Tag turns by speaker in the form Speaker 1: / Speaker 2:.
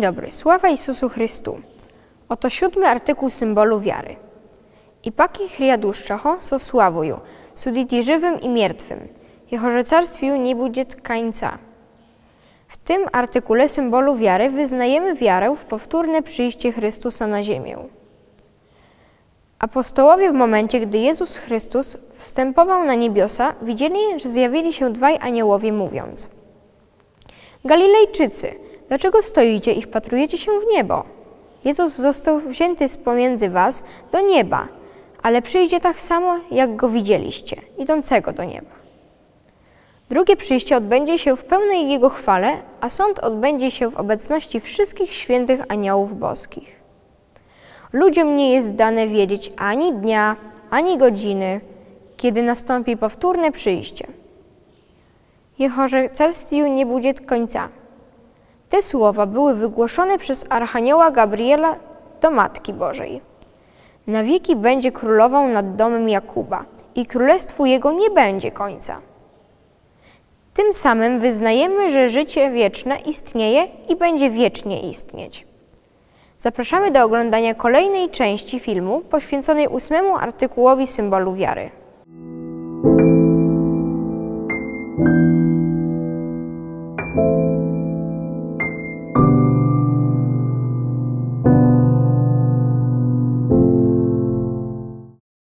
Speaker 1: dobry, sława Isusu Chrystu. Oto 7. artykuł symbolu wiary. I paki hriaduszczaho so sławuju, suditi żywym i miertwym, jehoże carstwiu nie będzie końca. W tym artykule symbolu wiary wyznajemy wiarę w powtórne przyjście Chrystusa na ziemię. Apostołowie w momencie, gdy Jezus Chrystus wstępował na niebiosa, widzieli, że zjawili się dwaj aniołowie, mówiąc: Galilejczycy, dlaczego stoicie i wpatrujecie się w niebo? Jezus został wzięty z pomiędzy was do nieba, ale przyjdzie tak samo, jak go widzieliście, idącego do nieba. Drugie przyjście odbędzie się w pełnej Jego chwale, a sąd odbędzie się w obecności wszystkich świętych aniołów boskich. Ludziom nie jest dane wiedzieć ani dnia, ani godziny, kiedy nastąpi powtórne przyjście. Jehoże carstwiu nie będzie końca. Te słowa były wygłoszone przez archanioła Gabriela do Matki Bożej. Na wieki będzie królował nad domem Jakuba i królestwu jego nie będzie końca. Tym samym wyznajemy, że życie wieczne istnieje i będzie wiecznie istnieć. Zapraszamy do oglądania kolejnej części filmu poświęconej 8. artykułowi symbolu wiary.